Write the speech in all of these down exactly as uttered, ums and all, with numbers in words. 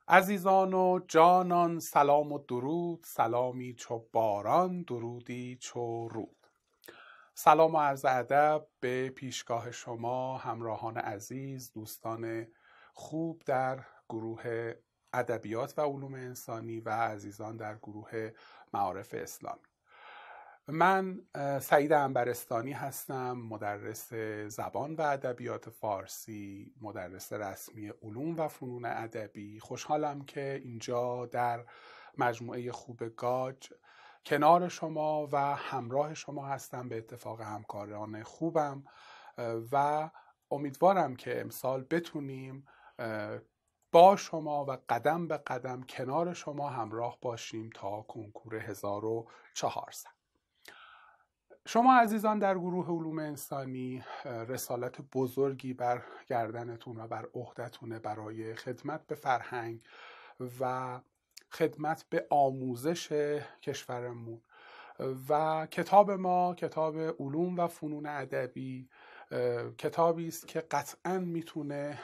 عزیزان و جانان سلام و درود، سلامی چو باران، درودی چو رود. سلام و عرض ادب به پیشگاه شما همراهان عزیز، دوستان خوب در گروه ادبیات و علوم انسانی و عزیزان در گروه معارف اسلامی. من سعید عنبرستانی هستم، مدرس زبان و ادبیات فارسی، مدرس رسمی علوم و فنون ادبی. خوشحالم که اینجا در مجموعه خوب گاج کنار شما و همراه شما هستم، به اتفاق همکاران خوبم، و امیدوارم که امسال بتونیم با شما و قدم به قدم کنار شما همراه باشیم تا کنکور هزار و چهارصد. شما عزیزان در گروه علوم انسانی رسالت بزرگی بر گردنتون و بر عهدتونه برای خدمت به فرهنگ و خدمت به آموزش کشورمون. و کتاب ما، کتاب علوم و فنون ادبی، کتابی است که قطعاً میتونه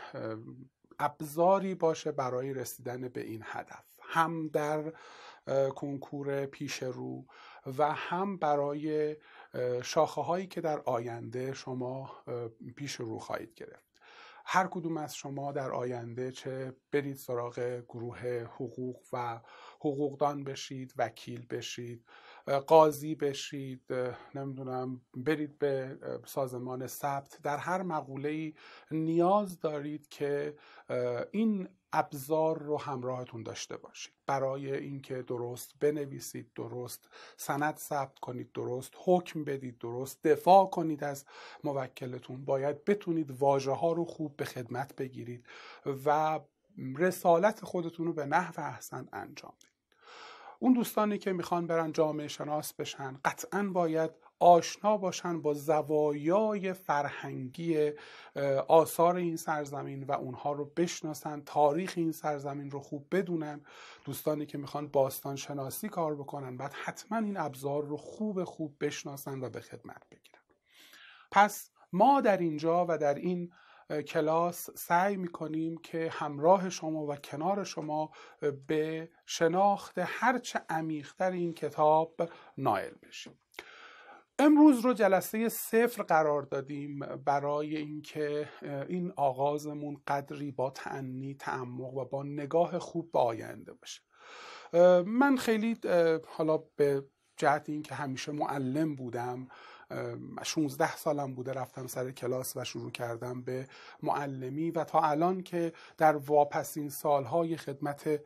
ابزاری باشه برای رسیدن به این هدف، هم در کنکور پیش رو و هم برای شاخه هایی که در آینده شما پیش رو خواهید گرفت. هر کدوم از شما در آینده چه برید سراغ گروه حقوق و حقوقدان بشید، وکیل بشید، قاضی بشید، نمیدونم برید به سازمان ثبت، در هر مقوله‌ای نیاز دارید که این ابزار رو همراهتون داشته باشید برای اینکه درست بنویسید، درست سند ثبت کنید، درست حکم بدید، درست دفاع کنید از موکلتون. باید بتونید واژه ها رو خوب به خدمت بگیرید و رسالت خودتون رو به نحو احسن انجام بدید. اون دوستانی که میخوان برن جامعه شناس بشن قطعاً باید آشنا باشن با زوایای فرهنگی آثار این سرزمین و اونها رو بشناسن، تاریخ این سرزمین رو خوب بدونن. دوستانی که میخوان باستان شناسی کار بکنن بعد حتما این ابزار رو خوب خوب بشناسن و به خدمت بگیرن. پس ما در اینجا و در این کلاس سعی میکنیم که همراه شما و کنار شما به شناخت هرچه عمیق‌تر این کتاب نائل بشیم. امروز رو جلسه صفر قرار دادیم برای اینکه این آغازمون قدری با تأنی، تعمق و با نگاه خوب به آینده باشه. من خیلی حالا به جهت این که همیشه معلم بودم، شانزده سالم بوده رفتم سر کلاس و شروع کردم به معلمی و تا الان که در واپسین سالهای خدمت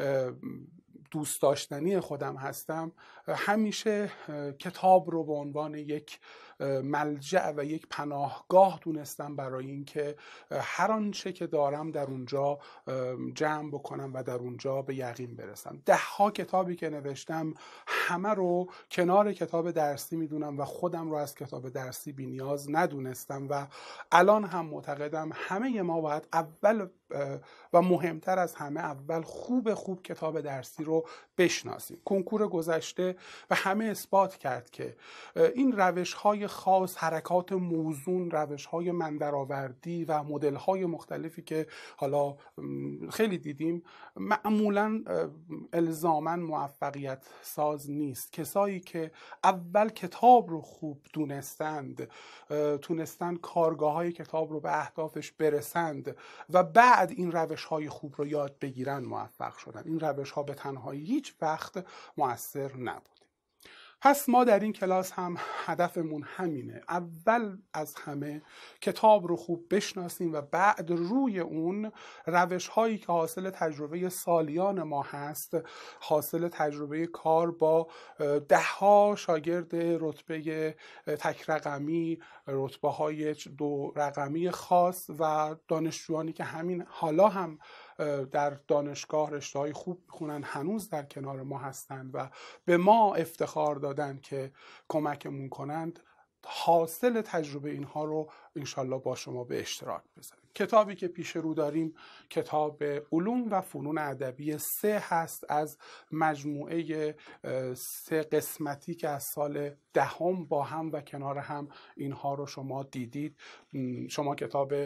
دوست داشتنی خودم هستم، همیشه کتاب رو به عنوان یک ملجأ و یک پناهگاه دونستم برای اینکه هر آنچه که دارم در اونجا جمع بکنم و در اونجا به یقین برسم. ده ها کتابی که نوشتم همه رو کنار کتاب درسی میدونم و خودم رو از کتاب درسی بی نیاز ندونستم و الان هم معتقدم همه ما باید اول و مهمتر از همه اول خوب خوب کتاب درسی رو بشناسیم. کنکور گذشته و همه اثبات کرد که این روش‌های خاص، حرکات موزون، روش‌های مندرآوردی و مدل‌های مختلفی که حالا خیلی دیدیم معمولاً الزاماً موفقیت ساز نیست. کسایی که اول کتاب رو خوب دونستند، تونستن کارگاه‌های کتاب رو به اهدافش برسند و بعد این روش‌های خوب رو یاد بگیرن موفق شدن. این روش‌ها به تنهایی هیچ وقت مؤثر نبود. پس ما در این کلاس هم هدفمون همینه، اول از همه کتاب رو خوب بشناسیم و بعد روی اون روش هایی که حاصل تجربه سالیان ما هست، حاصل تجربه کار با ده ها شاگرد رتبه تک رقمی، رتبه های دو رقمی خاص و دانشجویانی که همین حالا هم در دانشگاه رشته‌های خوب میخونن، هنوز در کنار ما هستند و به ما افتخار دادن که کمکمون کنند، حاصل تجربه اینها رو انشالله با شما به اشتراک بذاریم. کتابی که پیش رو داریم کتاب علوم و فنون ادبی سه هست از مجموعه سه قسمتی که از سال دهم با هم و کنار هم اینها رو شما دیدید. شما کتاب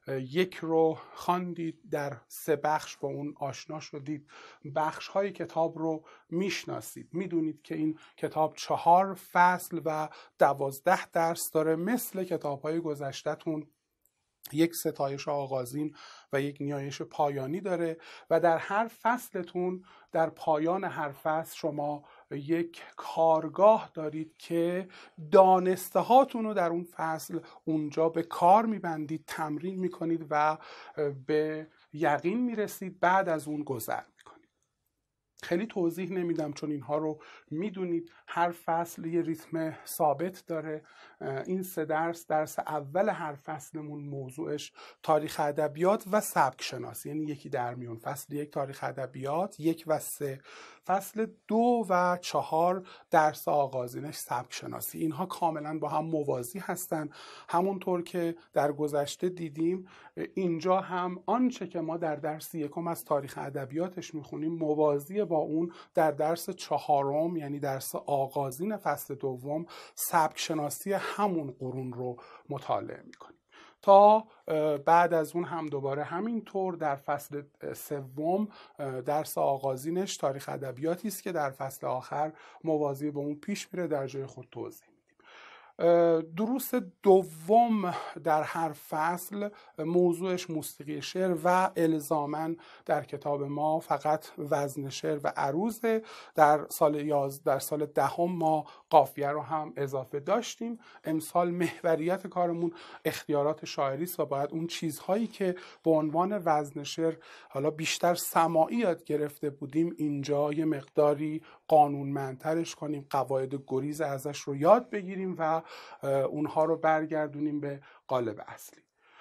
یک رو خواندید، در سه بخش با اون آشنا شدید، بخش های کتاب رو میشناسید، میدونید که این کتاب چهار فصل و دوازده درس داره. مثل کتاب های گذشته‌تون یک ستایش آغازین و یک نیایش پایانی داره و در هر فصلتون در پایان هر فصل شما یک کارگاه دارید که دانسته هاتون رو در اون فصل اونجا به کار میبندید، تمرین میکنید و به یقین میرسید، بعد از اون گذر میکنید. خیلی توضیح نمیدم چون اینها رو میدونید. هر فصل یه ریتم ثابت داره. این سه درس، درس اول هر فصلمون موضوعش تاریخ ادبیات و سبک شناسی، یعنی یکی در میون. فصل یک تاریخ ادبیات، یک و سه. فصل دو و چهار درس آغازینش سبک شناسی. اینها کاملا با هم موازی هستن. همونطور که در گذشته دیدیم، اینجا هم آنچه که ما در درس یکم از تاریخ ادبیاتش میخونیم موازی با اون در درس چهارم، یعنی درس آغازین فصل دوم، سبک شناسی همون قرون رو مطالعه میکنیم. تا بعد از اون هم دوباره همینطور در فصل سوم درس آغازینش تاریخ ادبیاتی است که در فصل آخر موازی با اون پیش میره، در جای خود توضیح میدیم. دروس دوم در هر فصل موضوعش موسیقی شعر و الزاماً در کتاب ما فقط وزن شعر و عروضه. در سال یاز در سال دهم ما قافیه رو هم اضافه داشتیم. امسال محوریت کارمون اختیارات شاعری است و باید اون چیزهایی که به عنوان وزن شعر حالا بیشتر سماعی یاد گرفته بودیم اینجا یه مقداری قانونمندترش کنیم، قواعد گریز ازش رو یاد بگیریم و اونها رو برگردونیم به قالب اصلی.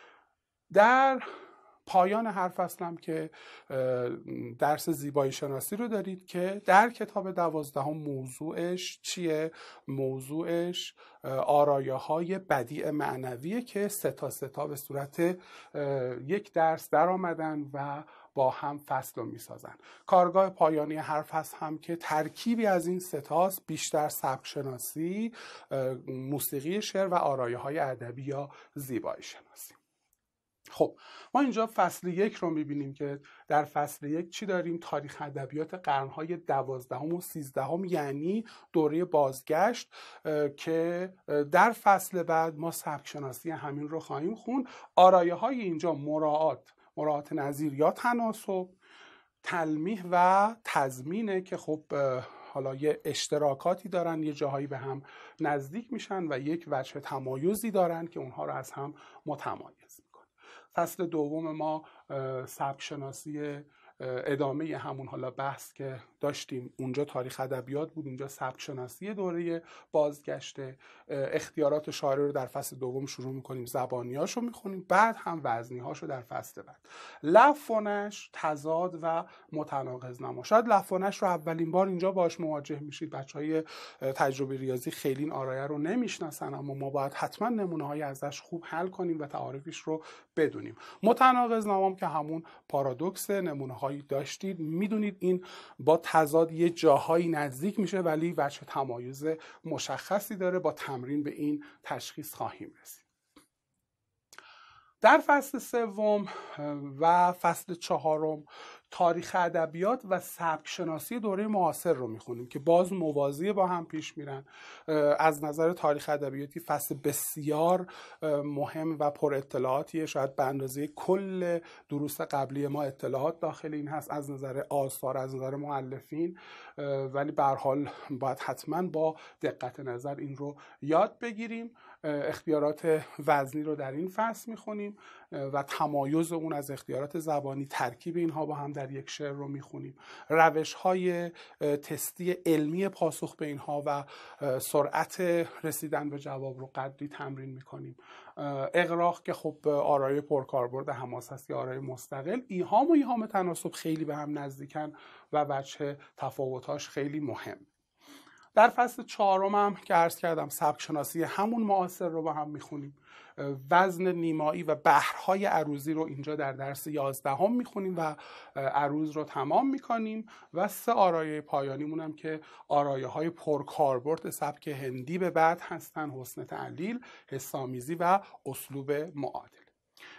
در پایان هر فصل هم که درس زیبایی شناسی رو دارید که در کتاب دوازدهم موضوعش چیه؟ موضوعش آرایه های بدیع معنویه که سه تا سه تا به صورت یک درس در آمدن و با هم فصل رو میسازن. کارگاه پایانی هر فصل هم که ترکیبی از این ستاست، بیشتر سبک شناسی، موسیقی شعر و آرایه های ادبی یا زیبایی شناسی. خب ما اینجا فصل یک رو میبینیم که در فصل یک چی داریم؟ تاریخ ادبیات قرنهای دوازدهم و سیزدهم، یعنی دوره بازگشت، که در فصل بعد ما سبک شناسی همین رو خواهیم خوند. آرایه های اینجا مراعات مراعات نظیر یا تناسب، تلمیح و تضمینه که خب حالا یه اشتراکاتی دارن، یه جاهایی به هم نزدیک میشن و یک وجه تمایزی دارن که اونها رو از هم متمایز میکنه. فصل دوم ما سبک شناسی ادامه همون حالا بحث که داشتیم، اونجا تاریخ ادبیات بود، اینجا سبک شناسی دوره بازگشته. اختیارات شاعری رو در فصل دوم شروع میکنیم، زبانیاشو میخونیم، بعد هم وزنیهاشو در فصل بعد. لف و نشر، تضاد و متناقض نما. شاید لف و نشر رو اولین بار اینجا باهاش مواجه میشید. بچهای تجربه ریاضی خیلی این آرایه رو نمیشناسن، اما ما باید حتما نمونه های ازش خوب حل کنیم و تعاریفش رو بدونیم. متناقض نما که همون پارادوکس، نمونه هایی داشتید، میدونید این با تضاد یه جاهایی نزدیک میشه ولی وجه تمایز مشخصی داره. با تمرین به این تشخیص خواهیم رسید. در فصل سوم و فصل چهارم تاریخ ادبیات و سبک شناسی دوره معاصر رو میخونیم که باز موازی با هم پیش میرن. از نظر تاریخ ادبیاتی فصل بسیار مهم و پر اطلاعاتیه، شاید به اندازه کل دروس قبلی ما اطلاعات داخل این هست از نظر آثار، از نظر مؤلفین، ولی به هر حال باید حتما با دقت نظر این رو یاد بگیریم. اختیارات وزنی رو در این فصل میخونیم و تمایز اون از اختیارات زبانی، ترکیب اینها با هم در یک شعر رو میخونیم. روش های تستی علمی پاسخ به اینها و سرعت رسیدن به جواب رو قدری تمرین میکنیم. اغراق که خب آرایه پرکاربرد حماس هست یا آرایه مستقل، ایهام و ایهام تناسب خیلی به هم نزدیکن و وجه تفاوتاش خیلی مهم. در فصل چهارم هم که عرض کردم سبک شناسی همون معاصر رو با هم میخونیم. وزن نیمایی و بحرهای عروضی رو اینجا در درس یازدهم میخونیم و عروض رو تمام میکنیم و سه آرایه پایانیمون هم که آرایه های پرکاربرد سبک هندی به بعد هستن: حسن تعلیل، حس‌آمیزی و اسلوب معادل.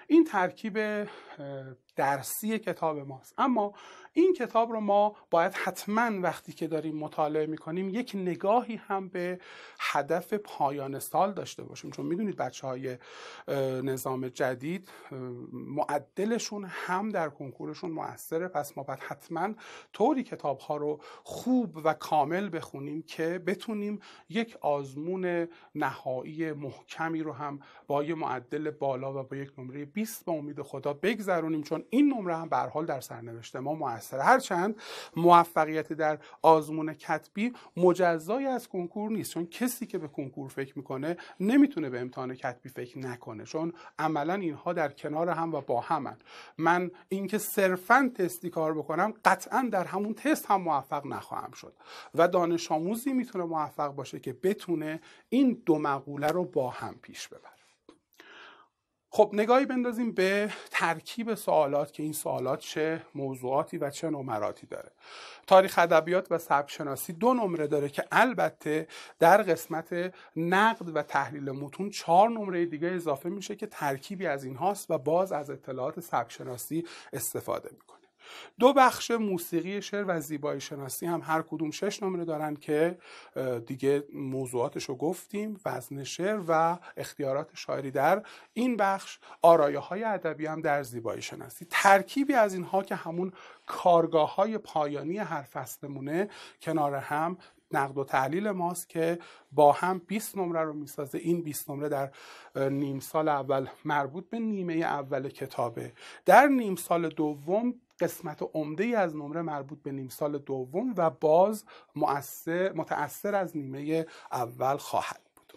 این ترکیب درسی کتاب ماست. اما این کتاب رو ما باید حتما وقتی که داریم مطالعه میکنیم یک نگاهی هم به هدف پایان سال داشته باشیم، چون میدونید بچه های نظام جدید معدلشون هم در کنکورشون موثره. پس ما باید حتما طوری کتاب ها رو خوب و کامل بخونیم که بتونیم یک آزمون نهایی محکمی رو هم با یه معدل بالا و با یک نمره بیست به امید خدا بگذرونیم، چون این نمره هم به هر حال در سرنوشت ما موثره. هرچند موفقیت در آزمون کتبی مجزای از کنکور نیست، چون کسی که به کنکور فکر میکنه نمیتونه به امتحان کتبی فکر نکنه، چون عملا اینها در کنار هم و با همن. من اینکه صرفاً تستی کار بکنم قطعاً در همون تست هم موفق نخواهم شد و دانش آموزی میتونه موفق باشه که بتونه این دو مقوله رو با هم پیش ببره. خب نگاهی بندازیم به ترکیب سوالات که این سوالات چه موضوعاتی و چه نمراتی داره. تاریخ ادبیات و سبک شناسی دو نمره داره که البته در قسمت نقد و تحلیل متون چهار نمره دیگه اضافه میشه که ترکیبی از این هاست و باز از اطلاعات سبک شناسی استفاده میکنه. دو بخش موسیقی شعر و زیبایی شناسی هم هر کدوم شش نمره دارن که دیگه موضوعاتشو گفتیم، وزن شعر و اختیارات شاعری در این بخش، آرایه های ادبی هم در زیبایی شناسی. ترکیبی از اینها که همون کارگاه های پایانی هر فصلمونه کنار هم نقد و تحلیل ماست که با هم بیست نمره رو میسازه. این بیست نمره در نیم سال اول مربوط به نیمه اول کتابه. در نیم سال دوم قسمت عمده‌ای از نمره مربوط به نیم سال دوم و باز مؤثر متأثر از نیمه اول خواهد بود.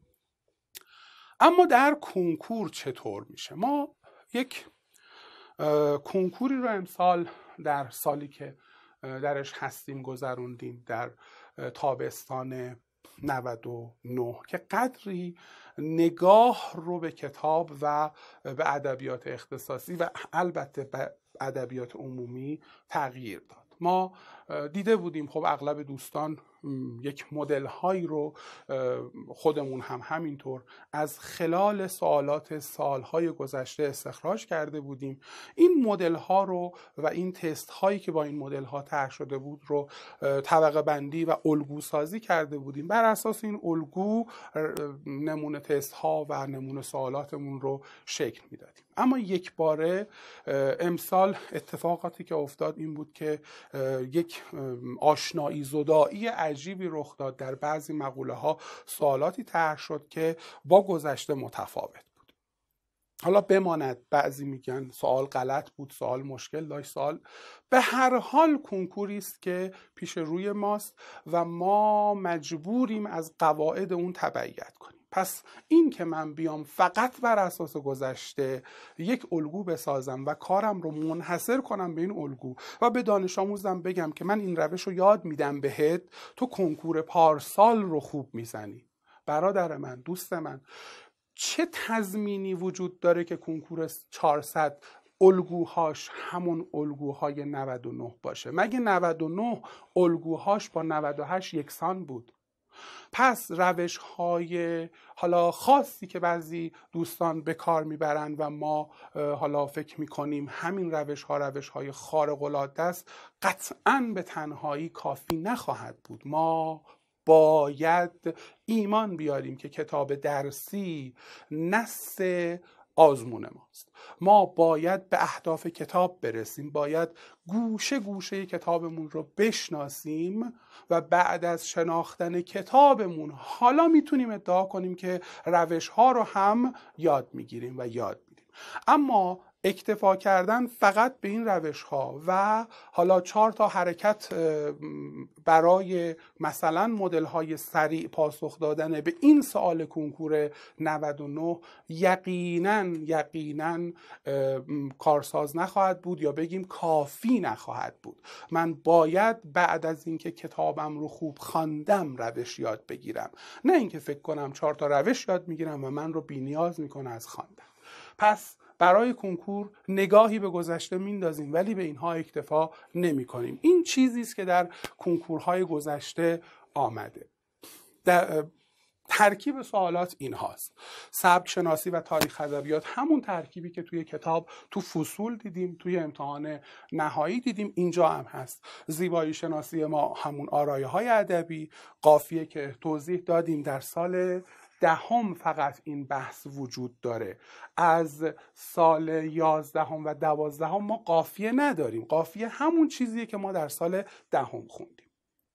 اما در کنکور چطور میشه؟ ما یک کنکوری رو امسال در سالی که درش هستیم گذروندیم، در تابستان نود و نه، که قدری نگاه رو به کتاب و به ادبیات اختصاصی و البته به ادبیات عمومی تغییر داد. ما دیده بودیم خب اغلب دوستان یک مدل هایی رو، خودمون هم همینطور، از خلال سوالات سالهای گذشته استخراج کرده بودیم. این مدل ها رو و این تست هایی که با این مدل ها طرح شده بود رو طبقه بندی و الگو سازی کرده بودیم. بر اساس این الگو نمونه تست ها و نمونه سوالاتمون رو شکل میدادیم. اما یک باره امسال اتفاقاتی که افتاد این بود که یک آشنایی زدایی عجیبی رخ داد. در بعضی مقوله ها سوالاتی طرح شد که با گذشته متفاوت بود. حالا بماند بعضی میگن سوال غلط بود، سوال مشکل داشت، سوال به هر حال کنکوری است که پیش روی ماست و ما مجبوریم از قواعد اون تبعیت کنیم. پس این که من بیام فقط بر اساس گذشته یک الگو بسازم و کارم رو منحصر کنم به این الگو و به دانش آموزم بگم که من این روش رو یاد میدم بهت، تو کنکور پارسال رو خوب میزنی. برادر من، دوست من، چه تضمینی وجود داره که کنکور چهارصد الگوهاش همون الگوهای نود و نه باشه؟ مگه نود و نه الگوهاش با نود و هشت یکسان بود؟ پس روش های حالا خاصی که بعضی دوستان به کار میبرن و ما حالا فکر میکنیم همین روش ها روش های خارق العاده است، قطعاً به تنهایی کافی نخواهد بود. ما باید ایمان بیاریم که کتاب درسی نص آزمون ماست. ما باید به اهداف کتاب برسیم، باید گوشه گوشه کتابمون رو بشناسیم و بعد از شناختن کتابمون حالا میتونیم ادعا کنیم که روش ها رو هم یاد میگیریم و یاد میدیم. اما اکتفا کردن فقط به این روش ها و حالا چهار تا حرکت برای مثلا مدل های سریع پاسخ دادن به این سوال کنکور نود و نه یقینا یقینا کارساز نخواهد بود، یا بگیم کافی نخواهد بود. من باید بعد از اینکه کتابم رو خوب خواندم روش یاد بگیرم، نه اینکه فکر کنم چهار تا روش یاد میگیرم و من رو بی‌نیاز میکنه از خواندن. پس برای کنکور نگاهی به گذشته میندازیم ولی به اینها اکتفا نمی کنیم. این چیزی است که در کنکورهای گذشته آمده. در ترکیب سوالات این هاست. سبک شناسی و تاریخ ادبیات همون ترکیبی که توی کتاب تو فصول دیدیم، توی امتحان نهایی دیدیم، اینجا هم هست. زیبایی شناسی ما همون آرایه های ادبی، قافیه که توضیح دادیم در سال دهم فقط این بحث وجود داره. از سال یازدهم و دوازدهم ما قافیه نداریم. قافیه همون چیزیه که ما در سال دهم خوندیم.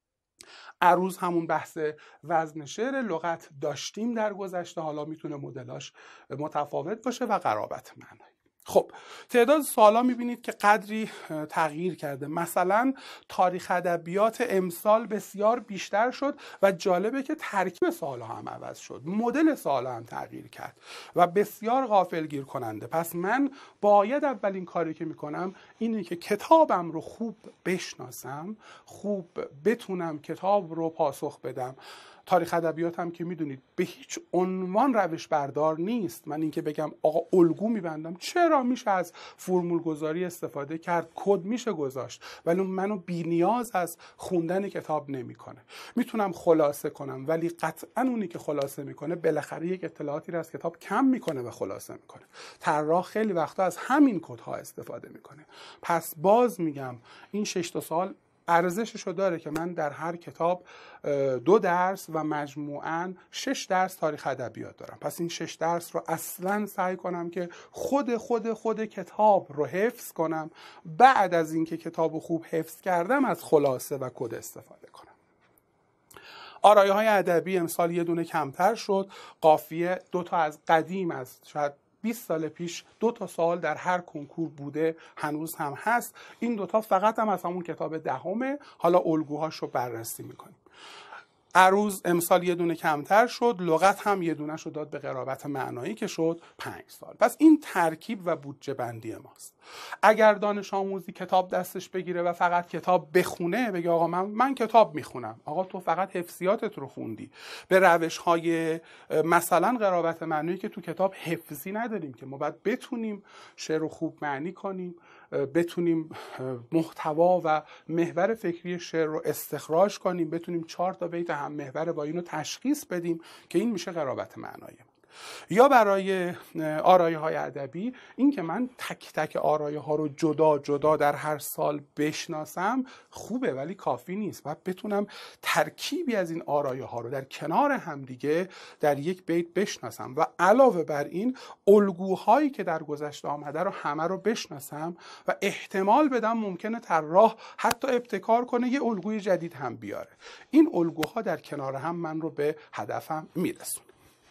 عروض همون بحث وزن شعر، لغت داشتیم در گذشته، حالا میتونه مدلاش متفاوت باشه و قرابت معنایی. خب تعداد سوالا میبینید که قدری تغییر کرده. مثلا تاریخ ادبیات امسال بسیار بیشتر شد و جالبه که ترکیب سوالا هم عوض شد، مدل سوالا هم تغییر کرد و بسیار غافلگیر کننده. پس من باید اولین کاری که میکنم اینه که کتابم رو خوب بشناسم، خوب بتونم کتاب رو پاسخ بدم. تاریخ ادبیات هم که میدونید به هیچ عنوان روش بردار نیست. من اینکه بگم آقا الگو میبندم، چرا میشه از فرمول گذاری استفاده کرد، کد میشه گذاشت، ولی منو بی نیاز از خوندن کتاب نمیکنه. میتونم خلاصه کنم، ولی قطعا اونی که خلاصه میکنه بالاخره یک اطلاعاتی رو از کتاب کم میکنه و خلاصه میکنه. طراح خیلی وقتا از همین کدها استفاده میکنه. پس باز میگم این شش تا سال ارزششو داره که من در هر کتاب دو درس و مجموعاً شش درس تاریخ ادبیات دارم. پس این شش درس رو اصلاً سعی کنم که خود خود خود کتاب رو حفظ کنم. بعد از اینکه کتاب رو خوب حفظ کردم از خلاصه و کد استفاده کنم. آرایه های ادبی امسال یه دونه کمتر شد. قافیه دو تا از قدیم، از شاید بیست سال پیش دو تا سوال در هر کنکور بوده، هنوز هم هست. این دوتا فقط هم از همون کتاب دهمه. حالا الگوهاش رو بررسی میکنیم. عروض امسال یه دونه کمتر شد. لغت هم یه دونه شد داد به قرابت معنایی که شد پنج سال. پس این ترکیب و بودجه بندی ماست. اگر دانش آموزی کتاب دستش بگیره و فقط کتاب بخونه، بگه آقا من من کتاب میخونم، آقا تو فقط حفظیاتت رو خوندی، به روش های مثلا قرابت معنایی که تو کتاب حفظی نداریم که ما باید بتونیم شعر رو خوب معنی کنیم، بتونیم محتوا و محور فکری شعر رو استخراج کنیم، بتونیم چهار تا بیت هم محور با اینو تشخیص بدیم که این میشه قرابت معنایی. یا برای آرایه های ادبی این که من تک تک آرایه ها رو جدا جدا در هر سال بشناسم خوبه، ولی کافی نیست. باید بتونم ترکیبی از این آرایه ها رو در کنار همدیگه در یک بیت بشناسم و علاوه بر این الگوهایی که در گذشته آمده رو همه رو بشناسم و احتمال بدم ممکنه طراح حتی ابتکار کنه یه الگوی جدید هم بیاره. این الگوها در کنار هم من رو به هدفم میرسونه.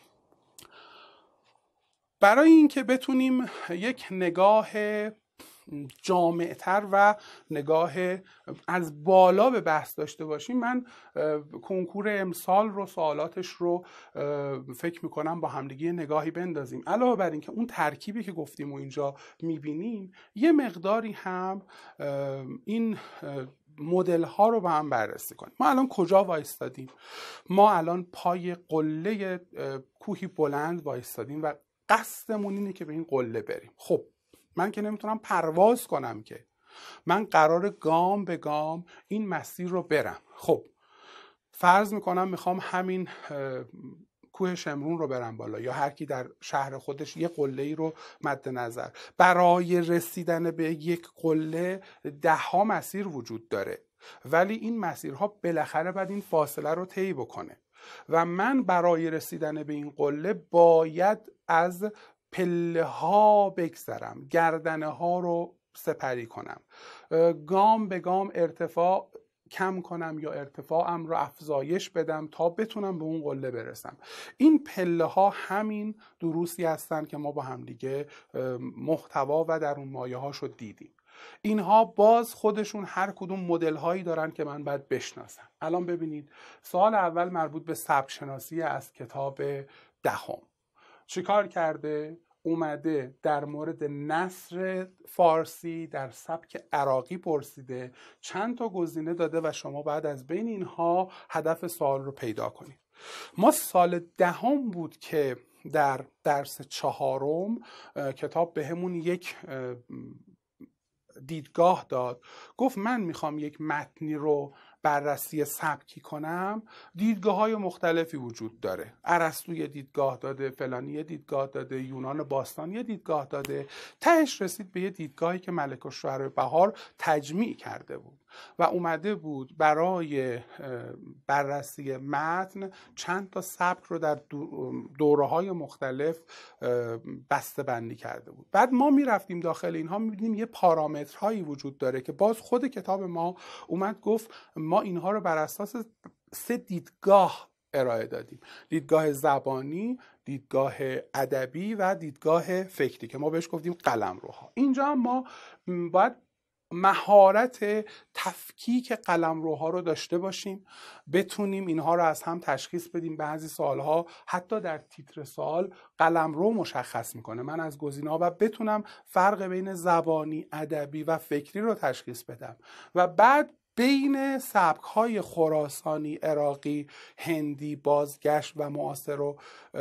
برای اینکه بتونیم یک نگاه جامع‌تر و نگاه از بالا به بحث داشته باشیم، من کنکور امسال رو سوالاتش رو فکر میکنم با همدیگه نگاهی بندازیم. علاوه بر این که اون ترکیبی که گفتیم و اینجا میبینیم، یه مقداری هم این مدل ها رو با هم بررسی کنیم. ما الان کجا وایستادیم؟ ما الان پای قله کوهی بلند وایستادیم و قصدمون اینه که به این قله بریم. خب من که نمیتونم پرواز کنم، که من قرار گام به گام این مسیر رو برم. خب فرض میکنم میخوام همین کوه شمرون رو برم بالا، یا هر کی در شهر خودش یه قله‌ای رو مد نظر. برای رسیدن به یک قله ده ها مسیر وجود داره، ولی این مسیرها بالاخره باید این فاصله رو طی بکنه و من برای رسیدن به این قله باید از پله ها بگذرم، گردنه ها رو سپری کنم، گام به گام ارتفاع کم کنم یا ارتفاعم رو افزایش بدم تا بتونم به اون قله برسم. این پله ها همین دروسی هستن که ما با هم دیگه محتوا و درون مایه هاشو دیدیم. اینها باز خودشون هر کدوم مدل هایی دارن که من باید بشناسم. الان ببینید سوال اول مربوط به سبک شناسی از کتاب دهم. چیکار کرده؟ اومده در مورد نثر فارسی در سبک عراقی پرسیده، چند تا گزینه داده و شما بعد از بین اینها هدف سوال رو پیدا کنید. ما سال دهم بود که در درس چهارم کتاب بهمون یک دیدگاه داد. گفت من میخوام یک متنی رو بررسی سبکی کنم، دیدگاه های مختلفی وجود داره. ارسطو یه دیدگاه داده، فلانی یه دیدگاه داده، یونان باستان یه دیدگاه داده، تهش رسید به یه دیدگاهی که ملک الشعراء بهار تجمیع کرده بود و اومده بود برای بررسی متن چند تا سبک رو در دوره‌های مختلف بسته بندی کرده بود. بعد ما میرفتیم داخل اینها میبینیم یه پارامترهایی وجود داره که باز خود کتاب ما اومد گفت ما اینها رو بر اساس سه دیدگاه ارائه دادیم: دیدگاه زبانی، دیدگاه ادبی و دیدگاه فکری که ما بهش گفتیم قلمروها. اینجا ما باید مهارت تفکیک قلمروها رو داشته باشیم، بتونیم اینها رو از هم تشخیص بدیم. بعضی سوالها حتی در تیتر سوال قلمرو مشخص میکنه، من از گزینه‌ها و بتونم فرق بین زبانی، ادبی و فکری رو تشخیص بدم و بعد بین سبک‌های خراسانی، عراقی، هندی، بازگشت و معاصر و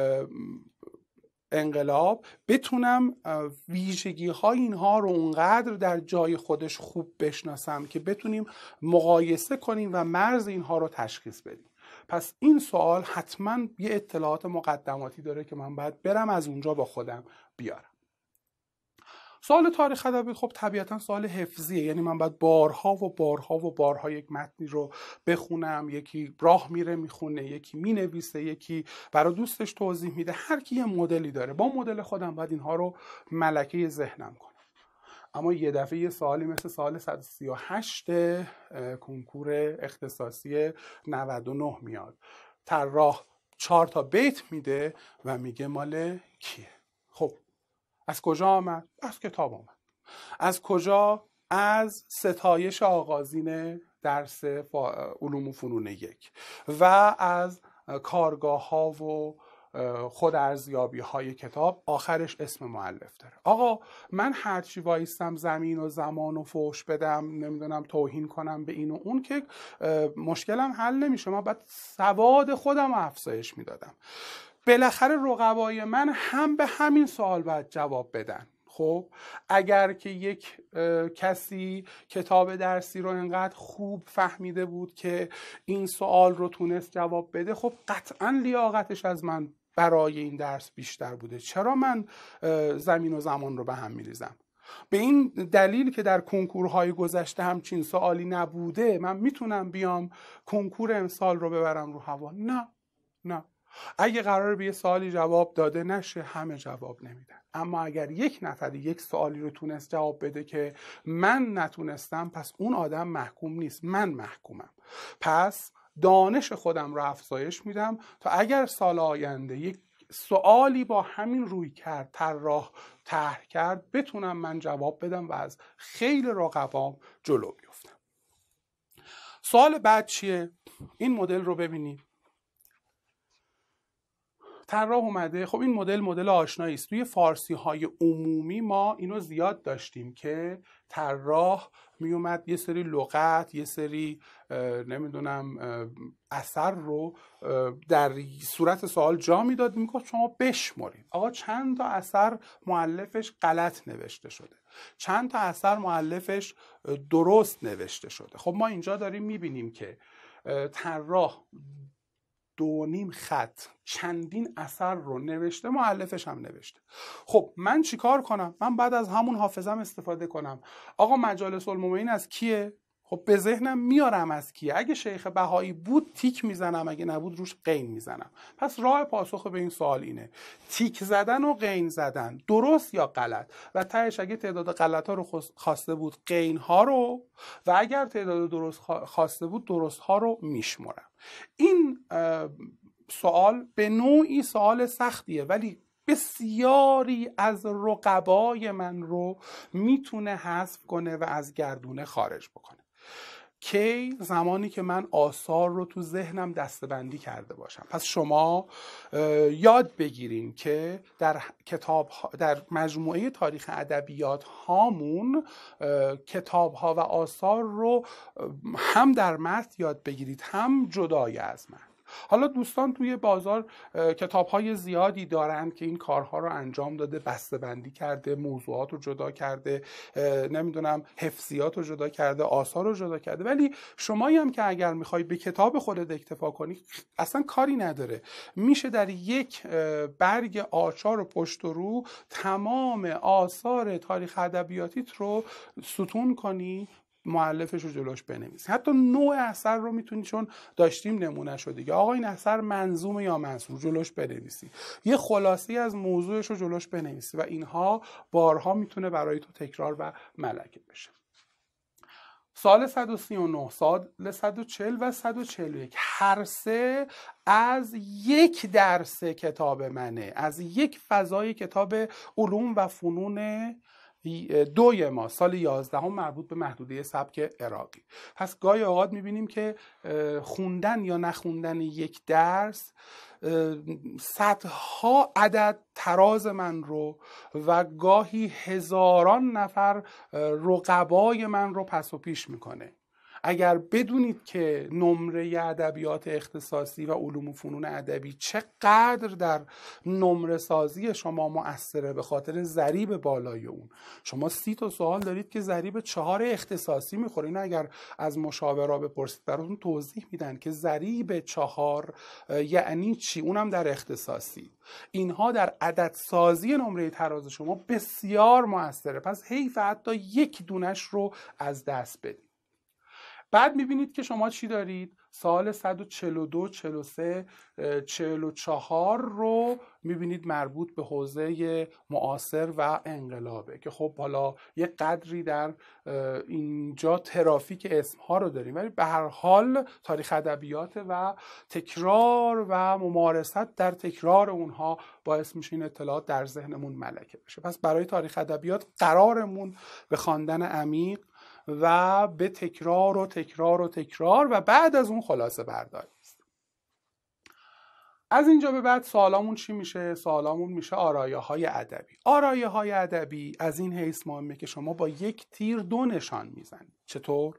انقلاب بتونم ویژگی های اینها رو اونقدر در جای خودش خوب بشناسم که بتونیم مقایسه کنیم و مرز اینها رو تشخیص بدیم. پس این سوال حتما یه اطلاعات مقدماتی داره که من باید برم از اونجا با خودم بیارم. سوال تاریخ ادبی خب طبیعتا سوال حفظیه، یعنی من باید بارها و بارها و بارها یک متنی رو بخونم. یکی راه میره میخونه، یکی مینویسه، یکی برای دوستش توضیح میده، هر کی یه مدلی داره. با مدل خودم باید اینها رو ملکه ذهنم کنم. اما یه دفعه یه سوالی مثل سوال صد و سی و هشت کنکور اختصاصی نود و نه میاد، طراح چهار تا بیت میده و میگه مال کیه؟ خب از کجا آمد؟ از کتاب آمد. از کجا؟ از ستایش آغازین درس علوم و فنون یک و از کارگاه ها و خود ارزیابی های کتاب. آخرش اسم مؤلف داره. آقا من هرچی وایستم زمین و زمان و فوش بدم، نمیدونم توهین کنم به این و اون، که مشکلم حل نمیشه. من باید سواد خودم رو افزایش میدادم. بالاخره رقبای من هم به همین سوال باید جواب بدن. خب اگر که یک کسی کتاب درسی رو انقدر خوب فهمیده بود که این سوال رو تونست جواب بده، خب قطعا لیاقتش از من برای این درس بیشتر بوده. چرا من زمین و زمان رو به هم میریزم؟ به این دلیل که در کنکورهای گذشته همچین سوالی نبوده من میتونم بیام کنکور امسال رو ببرم رو هوا؟ نه نه. اگه قرار به یه سوالی جواب داده نشه، همه جواب نمیدن. اما اگر یک نفری یک سوالی رو تونست جواب بده که من نتونستم، پس اون آدم محکوم نیست، من محکومم. پس دانش خودم رو افزایش میدم تا اگر سال آینده یک سوالی با همین روی کرد طراح طرح کرد، بتونم من جواب بدم و از خیلی رقبام جلو بیفتم. سوال بعد چیه؟ این مدل رو ببینید. طراح اومده، خب این مدل مدل آشنایی است. توی فارسی های عمومی ما اینو زیاد داشتیم که طراح می اومد یه سری لغت، یه سری نمیدونم اثر رو در صورت سوال جا میداد، میگفت شما بشمرید. آقا چند تا اثر مؤلفش غلط نوشته شده، چند تا اثر مؤلفش درست نوشته شده. خب ما اینجا داریم میبینیم که طراح دو نیم خط چندین اثر رو نوشته، مؤلفش هم نوشته. خب من چیکار کنم؟ من بعد از همون حافظم استفاده کنم. آقا مجالس المومعین از کیه؟ خب به ذهنم میارم از کیه. اگه شیخ بهایی بود تیک میزنم، اگه نبود روش قین میزنم. پس راه پاسخ به این سوال اینه: تیک زدن و قین زدن، درست یا غلط. و تهش اگه تعداد غلط ها رو خواسته بود، قین ها رو، و اگر تعداد درست خواسته بود، درست ها رو میشمرم. این سوال به نوعی سوال سختیه، ولی بسیاری از رقبای من رو میتونه حذف کنه و از گردونه خارج بکنه. کی؟ زمانی که من آثار رو تو ذهنم دسته‌بندی کرده باشم. پس شما یاد بگیرین که در کتاب در مجموعه تاریخ ادبیات هامون کتاب ها و آثار رو هم در متن یاد بگیرید، هم جدای از متن. حالا دوستان توی بازار کتاب‌های زیادی دارند که این کارها رو انجام داده، بسته‌بندی کرده، موضوعات رو جدا کرده، نمیدونم حفظیات رو جدا کرده، آثار رو جدا کرده. ولی شمایی هم که اگر میخوای به کتاب خودت اکتفا کنی اصلا کاری نداره، میشه در یک برگ آچار و پشت و رو تمام آثار تاریخ ادبیاتیت رو ستون کنی، مؤلفش رو جلوش بنویسی. حتی نوع اثر رو میتونی، چون داشتیم نمونه شده دیگه، آقا این اثر منظومه یا منثور، جلوش بنویسی. یه خلاصی از موضوعش رو جلوش بنویسی و اینها بارها میتونه برای تو تکرار و ملکه بشه. سال صد و سی و نه، سال صد و چهل و صد و چهل و یک هر سه از یک درس کتاب منه، از یک فضای کتاب علوم و فنون دوی ما، سال یازدهم مربوط به محدوده سبک عراقی. پس گاهی اوقات میبینیم که خوندن یا نخوندن یک درس صدها عدد تراز من رو و گاهی هزاران نفر رقبای من رو پس و پیش میکنه. اگر بدونید که نمره ادبیات اختصاصی و علوم و فنون ادبی چقدر در نمره سازی شما مؤثره به خاطر ضریب بالای اون، شما سی تا سوال دارید که ضریب چهار اختصاصی میخوره. این اگر از مشاورا بپرسید براتون توضیح میدن که ضریب چهار یعنی چی، اونم در اختصاصی. اینها در عدد سازی نمره تراز شما بسیار مؤثره. پس حیف حتی یک دونش رو از دست بدید. بعد میبینید که شما چی دارید؟ سال صد و چهل و دو، چهل و سه، چهل و چهار رو میبینید مربوط به حوزه معاصر و انقلابه که خب حالا یه قدری در اینجا ترافیک اسمها رو داریم، ولی به هر حال تاریخ ادبیات و تکرار و ممارست در تکرار اونها باعث میشه این اطلاعات در ذهنمون ملکه بشه. پس برای تاریخ ادبیات قرارمون به خواندن عمیق و به تکرار و تکرار و تکرار و بعد از اون خلاصه برداری است. از اینجا به بعد سوالامون چی میشه؟ سوالامون میشه آرایه های ادبی. آرایه های ادبی از این حیث مهمه که شما با یک تیر دو نشان میزنید. چطور؟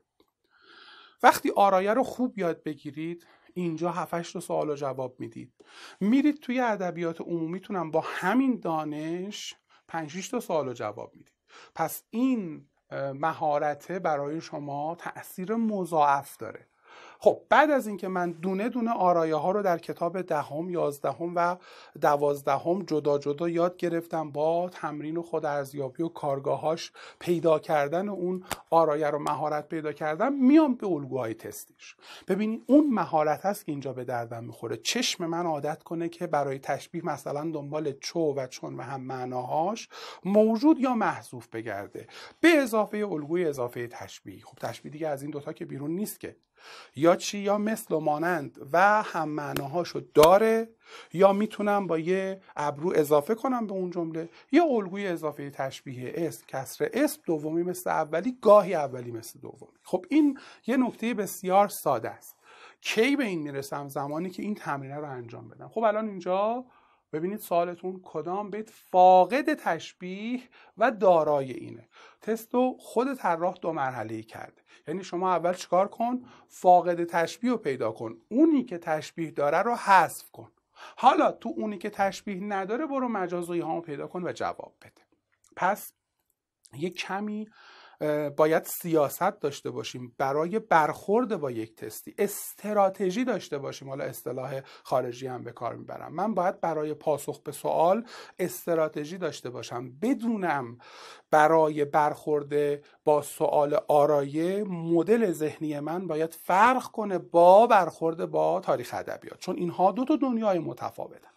وقتی آرایه رو خوب یاد بگیرید، اینجا هفت هشت سوال رو جواب میدید، میرید توی ادبیات عمومیتونم با همین دانش پنج شش تا سوال رو جواب میدید. پس این مهارته برای شما تأثیر مضاعف داره. خب بعد از اینکه من دونه دونه آرایه ها رو در کتاب دهم، یازدهم و دوازدهم جدا جدا یاد گرفتم، با تمرین و خودارزیابی و کارگاهاش پیدا کردن اون آرایه رو مهارت پیدا کردم، میام به الگوهای تستیش. ببینید اون مهارت هست که اینجا به دردم میخوره. چشم من عادت کنه که برای تشبیه مثلا دنبال چو و چون و هم معناهاش موجود یا محذوف بگرده، به اضافه الگوی اضافه تشبیه. خب تشبیه دیگه از این دوتا که بیرون نیست که، یا چی، یا مثل و مانند و هم معناهاشو داره، یا میتونم با یه ابرو اضافه کنم به اون جمله، یا الگوی اضافه تشبیه اسم کسر اسم دومی مثل اولی، گاهی اولی مثل دومی. خب این یه نکته بسیار ساده است. کی به این میرسم؟ زمانی که این تمرینه رو انجام بدم. خب الان اینجا ببینید سوالتون کدام بیت فاقد تشبیه و دارای اینه. تستو خود طراح دو مرحله‌ای کرده. یعنی شما اول چیکار کن؟ فاقد تشبیه رو پیدا کن، اونی که تشبیه داره رو حذف کن. حالا تو اونی که تشبیه نداره برو مجاز و ایهام پیدا کن و جواب بده. پس یک کمی باید سیاست داشته باشیم برای برخورد با یک تستی، استراتژی داشته باشیم. حالا اصطلاح خارجی هم به کار میبرم. من باید برای پاسخ به سوال استراتژی داشته باشم، بدونم برای برخورد با سوال آرایه مدل ذهنی من باید فرق کنه با برخورد با تاریخ ادبیات، چون اینها دو تا دنیای متفاوتن.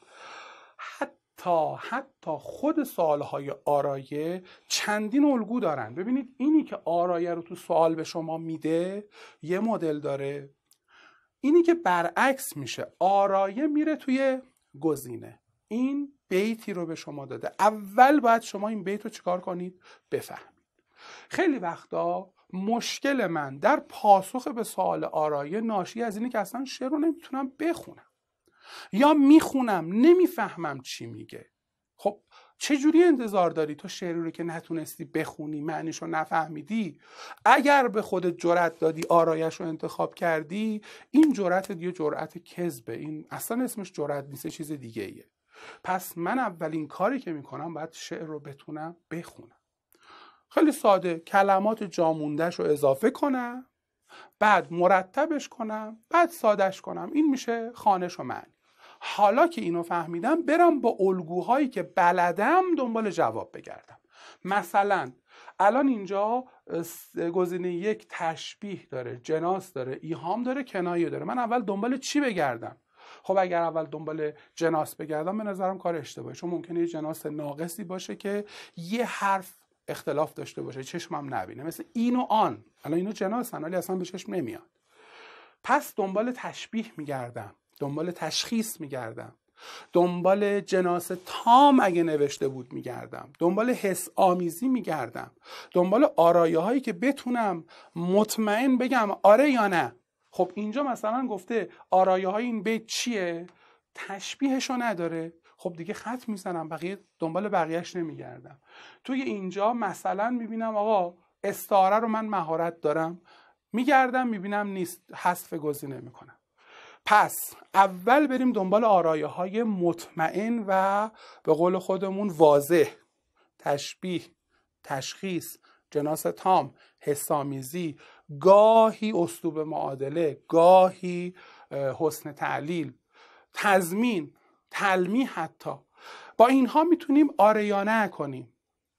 تا حتی خود سوالهای آرایه چندین الگو دارن. ببینید اینی که آرایه رو تو سوال به شما میده یه مدل داره، اینی که برعکس میشه آرایه میره توی گزینه. این بیتی رو به شما داده، اول باید شما این بیت رو چیکار کنید؟ بفهمید. خیلی وقتا مشکل من در پاسخ به سوال آرایه ناشی از اینه که اصلا شعر رو نمیتونم بخونم، یا میخونم نمیفهمم چی میگه. خب چجوری انتظار داری تو شعری رو که نتونستی بخونی، معنیشو نفهمیدی، اگر به خودت جرأت دادی آرایش رو انتخاب کردی، این جرأت دیگه جرأت کذبه، این اصلا اسمش جرأت نیست، چیز دیگه ایه. پس من اولین کاری که میکنم باید شعر رو بتونم بخونم. خیلی ساده، کلمات جاموندهش رو اضافه کنم، بعد مرتبش کنم، بعد سادش کنم. این میشه خوانش و معنی. حالا که اینو فهمیدم برم با الگوهایی که بلدم دنبال جواب بگردم. مثلا الان اینجا گزینه یک تشبیه داره، جناس داره، ایهام داره، کنایه داره. من اول دنبال چی بگردم؟ خب اگر اول دنبال جناس بگردم به نظرم کار اشتباهه، چون ممکنه یه جناس ناقصی باشه که یه حرف اختلاف داشته باشه، چشمم نبینه، مثل این و آن. الان اینو جناسن ولی اصلا به چشم نمیاد. پس دنبال تشبیه میگردم، دنبال تشخیص میگردم، دنبال جناس تام اگه نوشته بود میگردم، دنبال حس آمیزی میگردم، دنبال آرایه هایی که بتونم مطمئن بگم آره یا نه. خب اینجا مثلا گفته آرایه های این بیت چیه؟ تشبیهشو نداره. خب دیگه خط میزنم، بقیه دنبال بقیهش نمیگردم. توی اینجا مثلا میبینم آقا استعاره رو من مهارت دارم، میگردم میبینم نیست، حذف گزینه میکنم. پس اول بریم دنبال آرایه های مطمئن و به قول خودمون واضح، تشبیه، تشخیص، جناس تام، حسامیزی، گاهی اسلوب معادله، گاهی حسن تعلیل، تضمین، تلمیح. حتی با اینها میتونیم آره یا نه کنیم.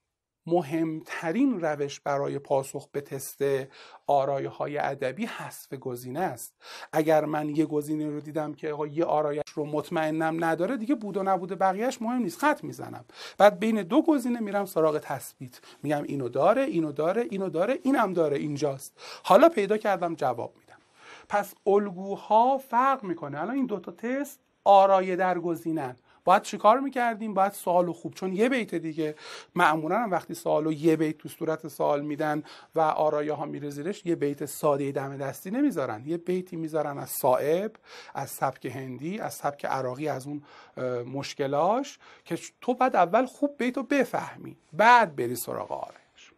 مهمترین روش برای پاسخ به تست آرایه های ادبی حذف گزینه است. اگر من یه گزینه رو دیدم که آقا یه آرایش رو مطمئنم نداره، دیگه بود و نبوده بقیهش مهم نیست، خط میزنم. بعد بین دو گزینه میرم سراغ تثبیت، میگم اینو داره، اینو داره، اینو داره، اینم داره، اینجاست. حالا پیدا کردم، جواب میدم. پس الگوها فرق میکنه. الان این دوتا تست آرایه در گزینن. باید چیکار میکردیم؟ باید سوالو خوب، چون یه بیت دیگه معمولا هم وقتی سوالو یه بیت تو صورت سوال میدن و آرایه ها میره زیرش، یه بیت ساده دم دستی نمیذارن، یه بیتی میذارن از صائب، از سبک هندی، از سبک عراقی، از اون مشکلاش، که تو بعد اول خوب بیتو بفهمی بعد بری سراغ آرایش.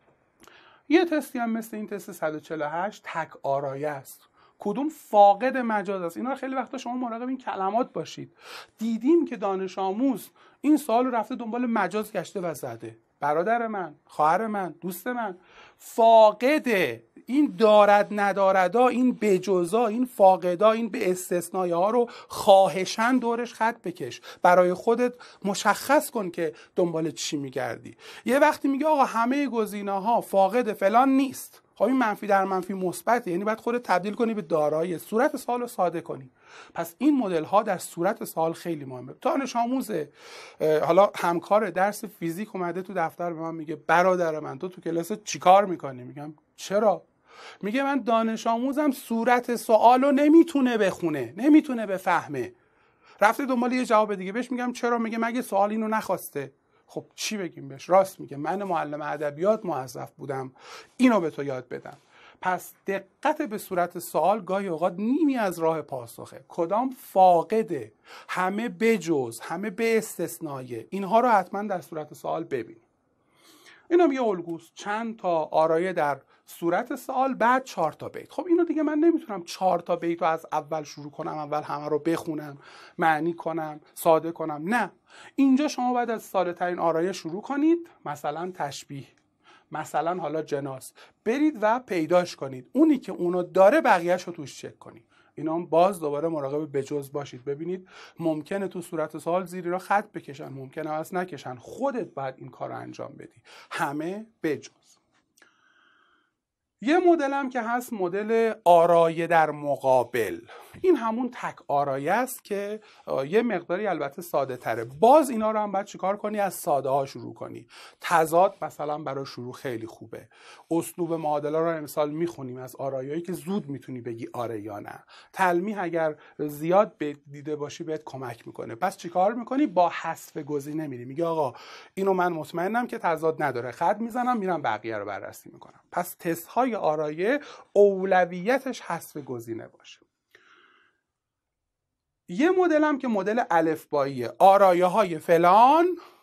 یه تستی هم مثل این تست صد و چهل و هشت تک آرایه است. کدوم فاقد مجاز است؟ اینا خیلی وقتا شما مراقب این کلمات باشید. دیدیم که دانش آموز این سوال رو رفته دنبال مجاز گشته و زده. برادر من، خواهر من، دوست من، فاقد این دارد نداردا، این بجزا، این فاقدا، این به استثنایی ها رو خواهشاً دورش خط بکش. برای خودت مشخص کن که دنبال چی میگردی. یه وقتی میگه آقا همه گزینه ها فاقد فلان نیست، خب این منفی در منفی مثبته، یعنی باید خودت تبدیل کنی به دارایی، صورت سوال رو ساده کنی. پس این مدل ها در صورت سوال خیلی مهمه. دانش آموز حالا همکار درس فیزیک اومده تو دفتر به من میگه برادر من تو تو کلاس چیکار میکنی؟ میگم چرا؟ میگه من دانش آموزم صورت سوال رو نمیتونه بخونه، نمیتونه بفهمه. رفته دنبال یه جواب دیگه. بهش میگم چرا؟ میگه مگه سوال اینو نخواسته. خب چی بگیم بهش؟ راست میگه، من معلم ادبیات موظف بودم اینو به تو یاد بدم. پس دقت به صورت سوال گاهی اوقات نیمی از راه پاسخه. کدام فاقده، همه بجز، همه به استثنایه، اینها رو حتما در صورت سوال ببینیم. اینا هم یه الگوست، چند تا آرایه در صورت سوال، بعد چهار تا بیت. خب اینو دیگه من نمیتونم چهار تا بیت رو از اول شروع کنم، اول همه رو بخونم، معنی کنم، ساده کنم. نه، اینجا شما باید از ساده ترین آرایه شروع کنید، مثلا تشبیه، مثلا حالا جناس، برید و پیداش کنید. اونی که اونو داره بقیه‌اش رو توش چک کنید. اینا هم باز دوباره مراقب بجز باشید. ببینید ممکنه تو صورت سوال زیری را خط بکشن، ممکنه از نکشن، خودت باید این کار رو انجام بدی. همه بجز. یه مدل هم که هست مدل آرایه در مقابل. این همون تک آرایه است که یه مقداری البته ساده تره. باز اینا رو هم باید چیکار کنی؟ از ساده ها شروع کنی. تضاد مثلا برای شروع خیلی خوبه. اسلوب معادله رو امسال میخونیم از آرایه‌ای که زود میتونی بگی آره یا نه. تلمیح اگر زیاد دیده باشی بهت کمک میکنه. پس چیکار میکنی؟ با حذف گزینه میری، میگه آقا اینو من مطمئنم که تضاد نداره، خط میزنم، میرم بقیه رو بررسی میکنم. پس تست های آرایه اولویتش حذف گزینه باشه. یه مدل هم که مدل الفباییه، آرایه های فلان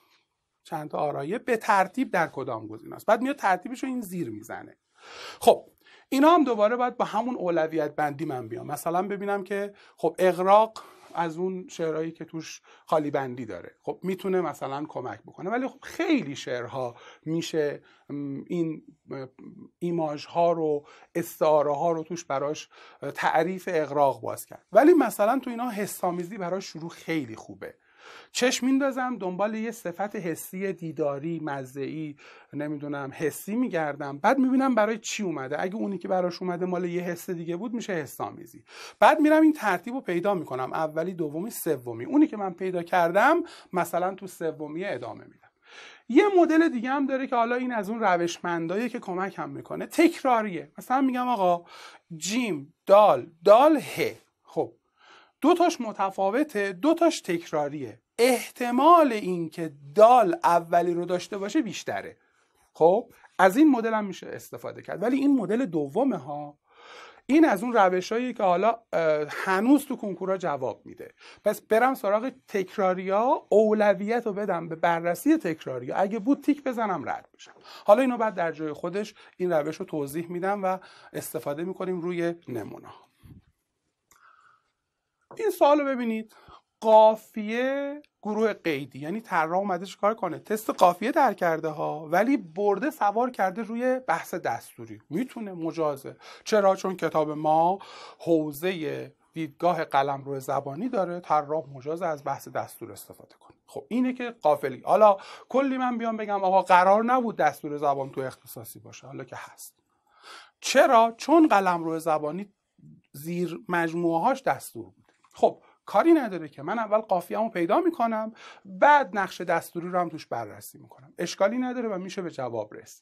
چند تا آرایه به ترتیب در کدام گزینه است. بعد میاد ترتیبش رو این زیر میزنه. خب اینا هم دوباره باید با همون اولویت بندی من بیام. مثلا ببینم که خب اغراق از اون شعرهایی که توش خالی بندی داره، خب میتونه مثلا کمک بکنه، ولی خب خیلی شعرها میشه این ایماژ ها رو، استعاره ها رو توش براش تعریف اغراق باز کرد. ولی مثلا تو اینا حس‌آمیزی براش شروع خیلی خوبه. چشم میندازم دنبال یه صفت حسی، دیداری، مزه‌ای، نمیدونم حسی میگردم، بعد میبینم برای چی اومده. اگه اونی که براش اومده مال یه حس دیگه بود میشه حس‌آمیزی. بعد میرم این ترتیب رو پیدا میکنم، اولی، دومی، سومی. اونی که من پیدا کردم مثلا تو سومی ادامه میدم. یه مدل دیگه هم داره که حالا این از اون روشمنداییه که کمک هم میکنه، تکراریه. مثلا میگم آقا جیم دال دال ه، خب دو تاش متفاوته، دو تاش تکراریه، احتمال این که دال اولی رو داشته باشه بیشتره. خب از این مدل هم میشه استفاده کرد. ولی این مدل دومه ها، این از اون روشایی که حالا هنوز تو کنکورا جواب میده. پس برم سراغ تکراریا، اولویت رو بدم به بررسی تکراریا، اگه بود تیک بزنم رد بشم. حالا اینو بعد در جای خودش این روش رو توضیح میدم و استفاده میکنیم روی نمونه ها. این سوال رو ببینید، قافیه گروه قیدی، یعنی طراح اومده چیکار کنه؟ تست قافیه در کرده ها، ولی برده سوار کرده روی بحث دستوری. میتونه، مجازه. چرا؟ چون کتاب ما حوزه دیدگاه قلمرو زبانی داره، طراح مجازه از بحث دستور استفاده کنه. خب اینه که قافلی. حالا کلی من بیام بگم آقا قرار نبود دستور زبان تو اختصاصی باشه، حالا که هست. چرا؟ چون قلمرو زبانی زیر مجموعه هاش دستور بود. خب کاری نداره که من اول قافیه‌مو پیدا میکنم، بعد نقش دستوری رو هم توش بررسی میکنم. اشکالی نداره و میشه به جواب رسید.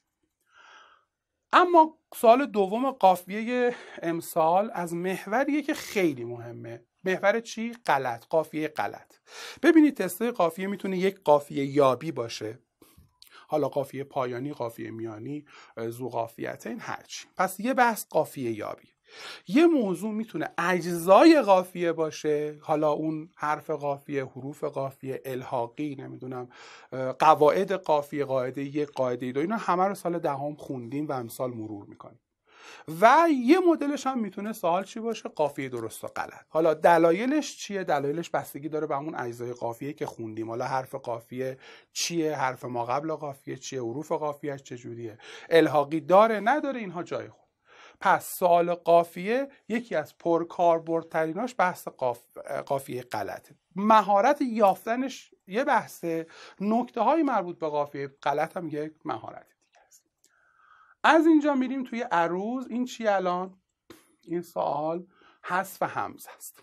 اما سوال دوم قافیه امسال از محوریه که خیلی مهمه. محور چی؟ غلط. قافیه غلط. ببینید تستای قافیه میتونه یک قافیه یابی باشه، حالا قافیه پایانی، قافیه میانی، ذو قافیتین، هرچی. پس یه بحث قافیه یابی. یه موضوع میتونه اجزای قافیه باشه، حالا اون حرف قافیه، حروف قافیه، الحاقی، نمیدونم قواعد قافیه، قاعده یک، قاعده دو، اینا همه رو سال دهم خوندیم و امسال مرور میکنیم. و یه مدلش هم میتونه سوال چی باشه؟ قافیه درست و غلط. حالا دلایلش چیه؟ دلایلش بستگی داره به همون اجزای قافیه که خوندیم. حالا حرف قافیه چیه؟ حرف ما قبل قافیه چیه؟ حروف قافیه چجوریه؟ الحاقی داره نداره؟ اینها جای خود. پس سوال قافیه یکی از پرکاربردتریناش بحث قاف... قافیه غلطه. مهارت یافتنش یه بحثه، نکته های مربوط به قافیه غلط هم یک مهارت دیگه است. از اینجا میریم توی عروض. این چی الان؟ این سوال حذف همزه است.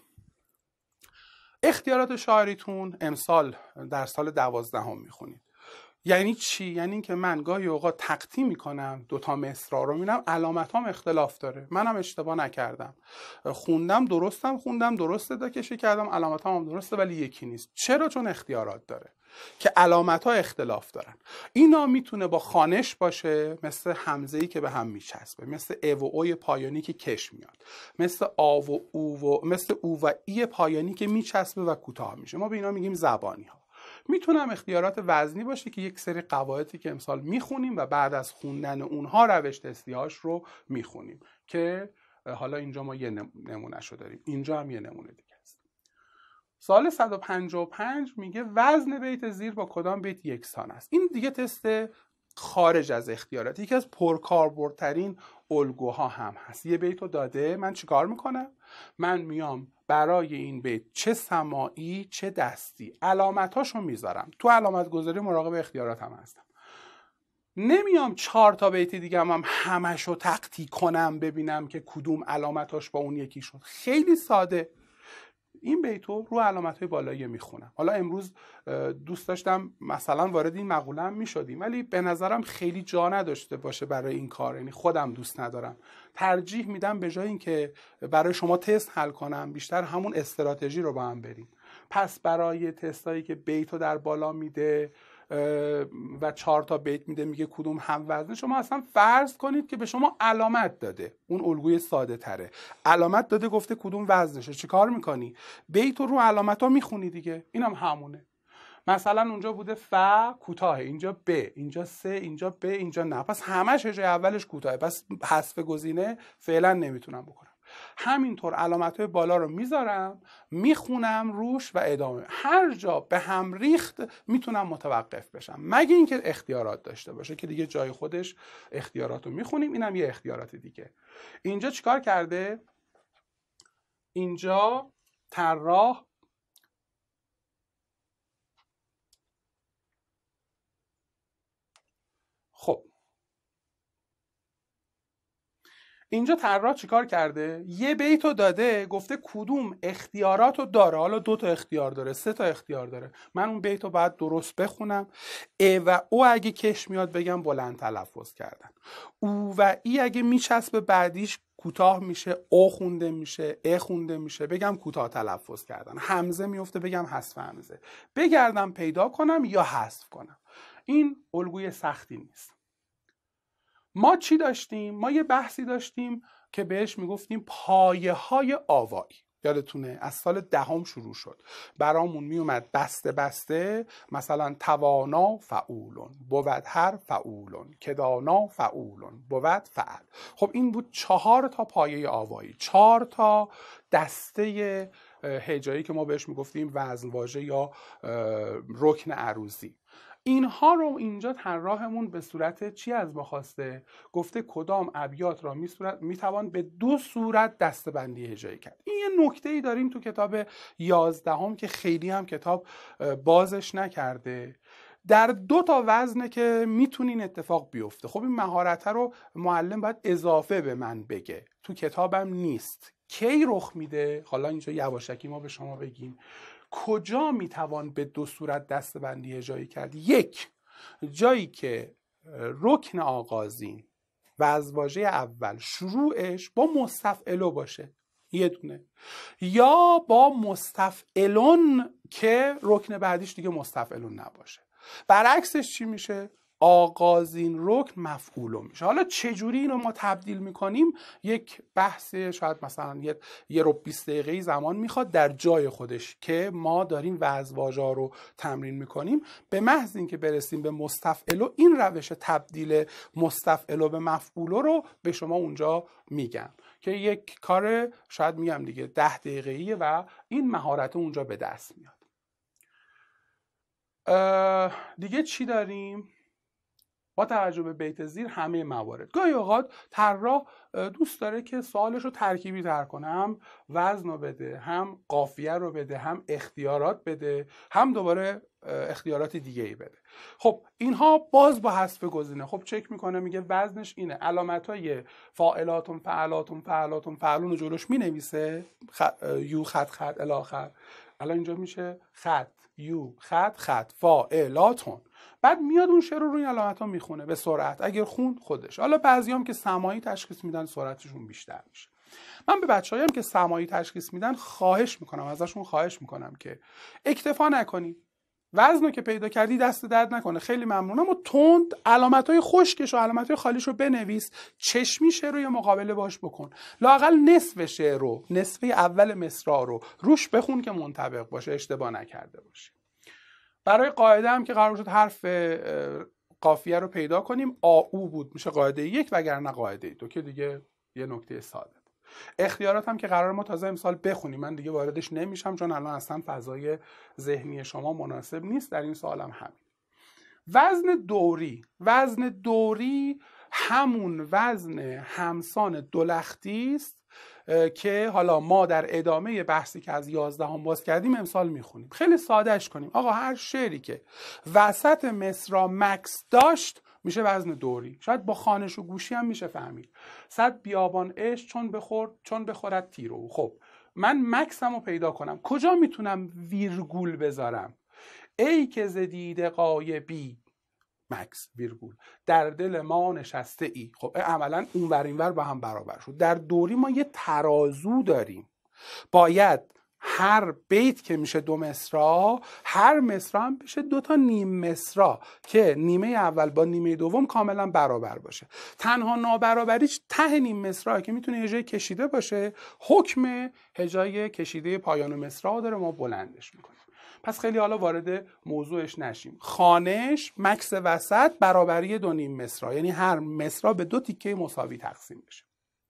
اختیارات شاعریتون امسال در سال دوازدهم میخونید. یعنی چی؟ یعنی اینکه من گاهی اوقات تقطیع میکنم دوتا مصرع رو، میبینم علامتام اختلاف داره، منم اشتباه نکردم، خوندم درستم خوندم درست ادا کشی کردم، علامتام هم درسته ولی یکی نیست. چرا؟ چون اختیارات داره که علامت ها اختلاف دارن. اینا میتونه با خوانش باشه، مثل همزه‌ای که به هم میچسبه، مثل ا و اوی پایانی که کش میاد، مثل آ و او و مثل او و ای پایانی که میچسبه و کوتاه میشه. ما به اینا میگیم زبانی ها. میتونم اختیارات وزنی باشه که یک سری قواعدی که امسال میخونیم و بعد از خوندن اونها روش تستی‌هاش رو میخونیم که حالا اینجا ما یه نمونهشو داریم، اینجا هم یه نمونه دیگه است. سال صد و پنجاه و پنج میگه وزن بیت زیر با کدام بیت یکسان است. این دیگه تست خارج از اختیارات، یکی از پرکاربردترین الگوها هم هست. یه بیت رو داده، من چیکار میکنم؟ من میام برای این بیت چه سماعی چه دستی علامتاشو میذارم. تو علامت گذاری مراقب اختیارات هم هستم. نمیام چهار تا بیت دیگه هم, هم همشو تقطیع کنم ببینم که کدوم علامتاش با اون یکی شد. خیلی ساده. این بیتو رو علامت‌های بالایی میخونم. حالا امروز دوست داشتم مثلا وارد این مقوله هم میشدیم، ولی به نظرم خیلی جا نداشته باشه برای این کار، یعنی خودم دوست ندارم. ترجیح میدم به جای اینکه برای شما تست حل کنم، بیشتر همون استراتژی رو با هم بریم. پس برای تستایی که بیتو در بالا میده و چهار تا بیت میده میگه کدوم هم وزنه، شما اصلا فرض کنید که به شما علامت داده. اون الگوی ساده تره. علامت داده گفته کدوم وزنشه، چه کار میکنی؟ بیت رو علامت ها میخونی دیگه. اینم هم همونه. مثلا اونجا بوده ف کوتاه، اینجا ب، اینجا سه، اینجا ب، اینجا نه، پس همش هجای اولش کوتاهه، پس حذف گزینه فعلا نمیتونم بکنم. همینطور علامت‌های بالا رو میذارم، میخونم روش و ادامه. هر جا به هم ریخت میتونم متوقف بشم، مگه اینکه اختیارات داشته باشه که دیگه جای خودش اختیارات رو میخونیم. اینم یه اختیارات دیگه. اینجا چیکار کرده؟ اینجا طراح خب اینجا طراح چیکار کرده؟ یه بیتو داده، گفته کدوم اختیاراتو داره. حالا دو تا اختیار داره، سه تا اختیار داره. من اون بیتو باید درست بخونم. ا و او اگه کش میاد بگم بلند تلفظ کردن. او و ای اگه میچسبه بعدیش کوتاه میشه، او خونده میشه، ا خونده میشه، بگم کوتاه تلفظ کردن. همزه میفته بگم حذف همزه. بگردم پیدا کنم یا حذف کنم. این الگوی سختی نیست. ما چی داشتیم؟ ما یه بحثی داشتیم که بهش میگفتیم پایه های آوایی. یادتونه از سال دهم شروع شد. برامون میومد بسته بسته، مثلا توانا فعولون، بود هر فعولون، کدانا فعولون، بود فعل. خب این بود چهار تا پایه آوایی، چهار تا دسته هجایی که ما بهش میگفتیم وزن واژه یا رکن عروضی. اینها رو اینجا طراحمون به صورت چی از ما خواسته؟ گفته کدام ابیات را میتوان به دو صورت دسته‌بندی هجایی کرد. این یه نکته‌ای داریم تو کتاب یازدهم که خیلی هم کتاب بازش نکرده. در دو تا وزنه که میتونین اتفاق بیفته. خب این مهارت رو معلم باید اضافه به من بگه، تو کتابم نیست. کی رخ میده؟ حالا اینجا یواشکی ما به شما بگیم کجا میتوان به دو صورت دسته‌بندی هجایی کرد. یک، جایی که رکن آغازین و از واژه اول شروعش با مستفعلو باشه، یه دونه، یا با مستفعلون که رکن بعدیش دیگه مستفعلون نباشه. برعکسش چی میشه؟ آغازین رکن مفعولون میشه. حالا چجوری اینو ما تبدیل میکنیم؟ یک بحث شاید مثلا یه یه رو بیست دقیقه‌ای زمان میخواد در جای خودش که ما داریم وزن واژه‌ها رو تمرین میکنیم. به محض اینکه برسیم به مستفعلو، این روش تبدیل مستفعلو به مفعولو رو به شما اونجا میگم که یک کار شاید میگم دیگه ده دقیقه‌ایه و این مهارت اونجا به دست میاد. دیگه چی داریم؟ با توجه به بیت زیر همه موارد. گاهی اوقات طراح دوست داره که سوالش رو ترکیبی تر کنه، هم وزن رو بده، هم قافیه رو بده، هم اختیارات بده، هم دوباره اختیارات دیگه ای بده. خب اینها باز با حذف گزینه خب چک میکنه، میگه وزنش اینه، علامتای فاعلاتون فعلاتون فعلاتون فعلون رو جلوش مینویسه، خ... یو خط خط الی آخر. الان اینجا میشه خط یو خط خط فاعلاتون. بعد میاد اون شعر رو روی علامت ها میخونه به سرعت، اگر خوند خودش. حالا بعضیام که سماعی تشخیص میدن سرعتشون بیشتر میشه. من به بچه‌هایم که سماعی تشخیص میدن خواهش میکنم، ازشون خواهش میکنم که اکتفا نکنی، وزنو که پیدا کردی دست درد نکنه، خیلی ممنونم، و تند علامت‌های خشکش و علامت‌های خالیش رو بنویس، چشمی شعر رو یه مقابله باش بکن، لااقل نصف شعر رو، نصف اول مصرع رو روش بخون که منطبق باشه، اشتباه نکرده باشی. برای قاعده هم که قرار شد حرف قافیه رو پیدا کنیم، آ او بود، میشه قاعده یک، وگرنه قاعده دو که دیگه یه نکته ساده. اختیارات هم که قرار ما تازه امسال بخونیم، من دیگه واردش نمیشم چون الان اصلا فضای ذهنی شما مناسب نیست. در این سوال هم همین. وزن دوری، وزن دوری همون وزن همسان دولختی است که حالا ما در ادامه بحثی که از یازدهم باز کردیم امسال میخونیم. خیلی سادهش کنیم، آقا هر شعری که وسط مصرع مکس داشت میشه وزن دوری. شاید با خانش و گوشی هم میشه فهمید. صد بیابان عشق چون بخور چون بخورد تیرو. خب من مکسم رو پیدا کنم، کجا میتونم ویرگول بذارم؟ ای که ز دیده غایبی مکس ویرگول در دل ما نشسته ای. خب عملا اون ور این ور با هم برابر شد. در دوری ما یه ترازو داریم، باید هر بیت که میشه دو مصرع، هر مصرع هم بشه دو تا نیم مصرع که نیمه اول با نیمه دوم کاملا برابر باشه. تنها نابرابریش ته نیم مصرع که میتونه هجای کشیده باشه، حکم هجای کشیده پایان مصرع داره، ما بلندش میکنیم. پس خیلی حالا وارد موضوعش نشیم. خانش مکس وسط برابری دو نیم مصرع، یعنی هر مصرع به دو تیکه مساوی تقسیم بشه.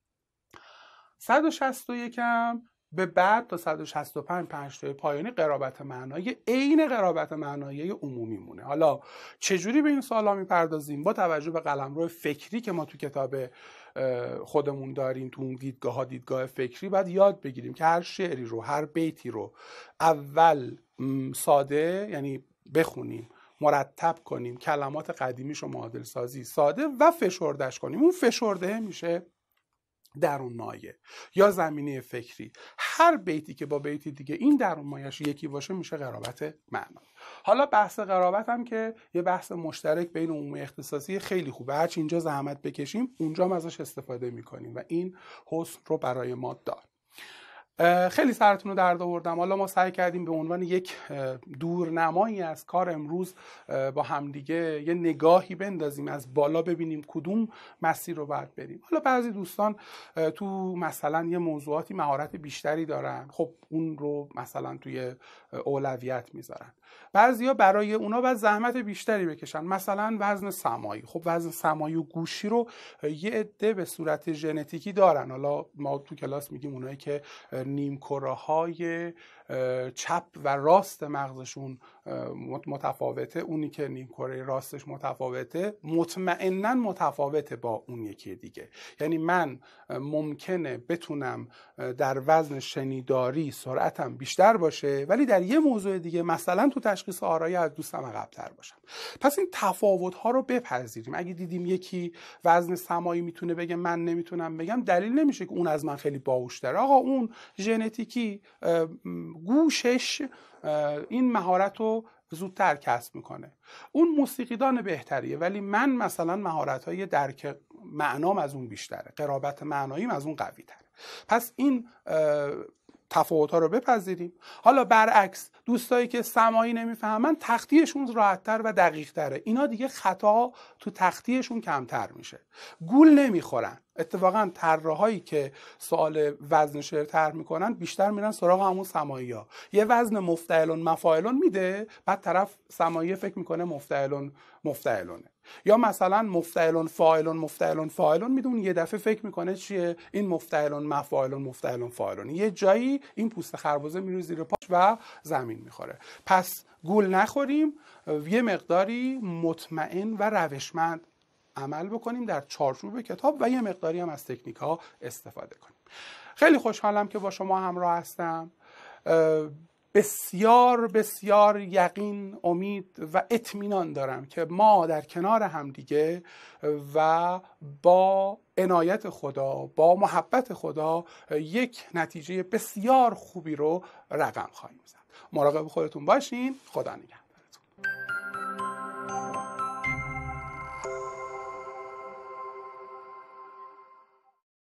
صد و شصت و یک هم به بعد تا صد و شصت و پنج پنج تای پایانی قرابت معنایی عین قرابت معنایی عمومی مونه. حالا چجوری به این سوالا میپردازیم؟ با توجه به قلمرو فکری که ما تو کتاب خودمون داریم، تو اون دیدگاه ها دیدگاه فکری، باید یاد بگیریم که هر شعری رو، هر بیتی رو اول ساده، یعنی بخونیم، مرتب کنیم، کلمات قدیمیش رو معادل سازی ساده و فشردش کنیم. اون فشرده میشه درون مایه یا زمینه فکری. هر بیتی که با بیتی دیگه این درون مایه‌اش یکی باشه میشه قرابت معنایی. حالا بحث قرابت هم که یه بحث مشترک بین عمومی اختصاصی خیلی خوبه، هرچی اینجا زحمت بکشیم اونجا هم ازش استفاده میکنیم و این حسن رو برای ما دار. خیلی سرتون رو درد آوردم. حالا ما سعی کردیم به عنوان یک دورنمایی از کار امروز با همدیگه یه نگاهی بندازیم، از بالا ببینیم کدوم مسیر رو باید بریم. حالا بعضی دوستان تو مثلا یه موضوعاتی مهارت بیشتری دارن، خب اون رو مثلا توی اولویت میذارن. بعضیا برای اونا باید زحمت بیشتری بکشن، مثلا وزن سمایی. خب وزن سمایی و گوشی رو یه عده به صورت ژنتیکی دارن. حالا ما تو کلاس میگیم اونایی که نیمکره های چپ و راست مغزشون متفاوته، اونی که نیمکره راستش متفاوته مطمئناً متفاوته با اون یکی دیگه. یعنی من ممکنه بتونم در وزن شنیداری سرعتم بیشتر باشه ولی در یه موضوع دیگه مثلا تو تشخیص آرایی از دوستم عقب‌تر باشم. پس این تفاوت ها رو بپذیریم. اگه دیدیم یکی وزن سمایی میتونه بگه من نمیتونم بگم، دلیل نمیشه که اون از من خیلی باهوش‌تره. آقا اون ژنتیکی گوشش این مهارت رو زودتر کسب میکنه، اون موسیقیدان بهتریه ولی من مثلا مهارت‌های درک معنام از اون بیشتره، قرابت معناییم از اون قوی تره. پس این تفاوت‌ها رو بپذیریم. حالا برعکس دوستایی که سمایی نمیفهمن تخطیشون راحت‌تر و دقیق‌تره، اینا دیگه خطا تو تخطیشون کمتر میشه، گول نمیخورن. اتفاقا طراحایی که سوال وزن شعر طرح میکنن بیشتر میرن سراغ همون سمایی‌ها. یه وزن مفتعلون مفاعلون میده، بعد طرف سمایی فکر میکنه مفتعلون مفتعلونه، یا مثلا مفتعلون فاعلون مفتعلون فاعلون میدون، یه دفعه فکر میکنه چیه این مفتعلون مفاعلون مفتعلون فاعلون. یه جایی این پوست خربزه میره زیر پاش و زمین میخوره. پس گول نخوریم، یه مقداری مطمئن و روشمند عمل بکنیم در چارچوب کتاب و یه مقداری هم از تکنیک ها استفاده کنیم. خیلی خوشحالم که با شما همراه هستم. بسیار بسیار یقین، امید و اطمینان دارم که ما در کنار همدیگه و با عنایت خدا، با محبت خدا، یک نتیجه بسیار خوبی رو رقم خواهیم زد. مراقب خودتون باشین. خدا نگهدار.